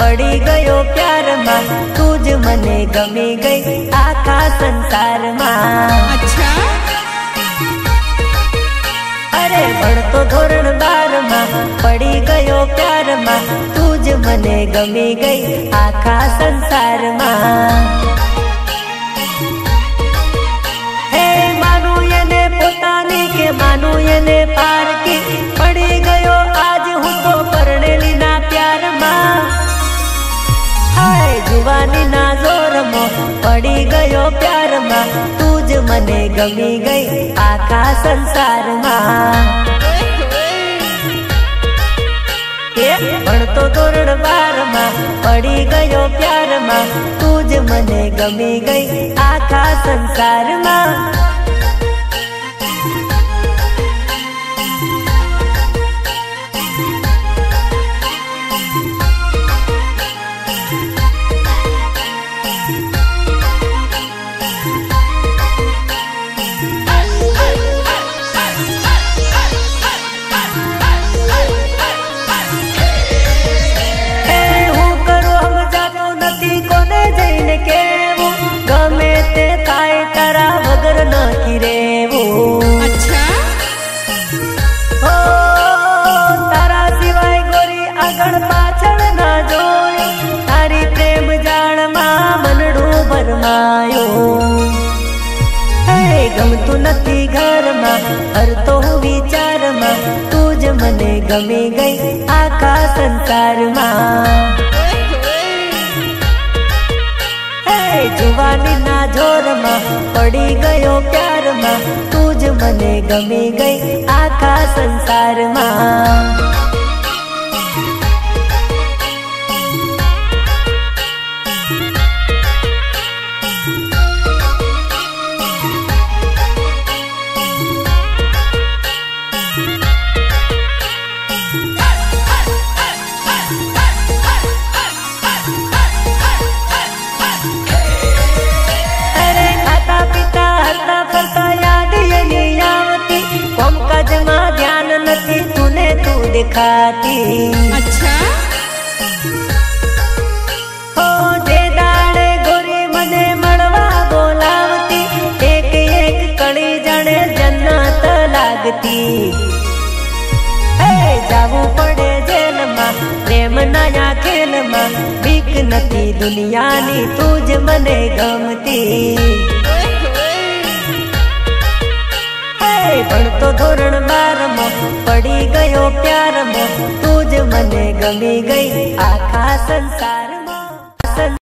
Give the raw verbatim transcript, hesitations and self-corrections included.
पड़ी गयो प्यार में, तुझ मने गमी गई आखा संसार में। अच्छा अरे बढ़तो धोरण बार में पड़ी गयो प्यार में, तुझ मने गमी गई आखा संसार में। हे मानू येने पोतानी के मानू येने पार की, पड़ी गयो आज हूँ तो परणेली ना प्यार में। हाय जुवानी ना जोर में पड़ी गयो प्यार में, तुझ मने गमी गई आखा संसार में। भणतो धोरण बार में पड़ी गयो प्यार में, तुझ मने गमी गई आखा संसार में। अच्छा ओ तारा सिवाय गोरी आगळ पाछळ ना जोयो, तारी प्रेम जाण मां मनडू भरमायो। हे गमतु नथी घर में हरतो हूँ विचार में, तुझ मने गमी गई आखा संसार में। जुवानी ना जोर में पड़ी गयो प्यार में, तुझ मने गमी गई आखा संसार में। ध्यान नथी तूने तू दिखाती। अच्छा हो जे दाड़े गोरी मने मड़वा बोलावती, एक एक कड़ी जाने जन्नत लागती। हे जावू पड़े जेल में प्रेम नया खेल में, बीक नथी दुनिया नी तुझ मने गमती। भणतो धोरण बार में पड़ी गयो प्यार में, तुझ मने गमी गई आखा संसार।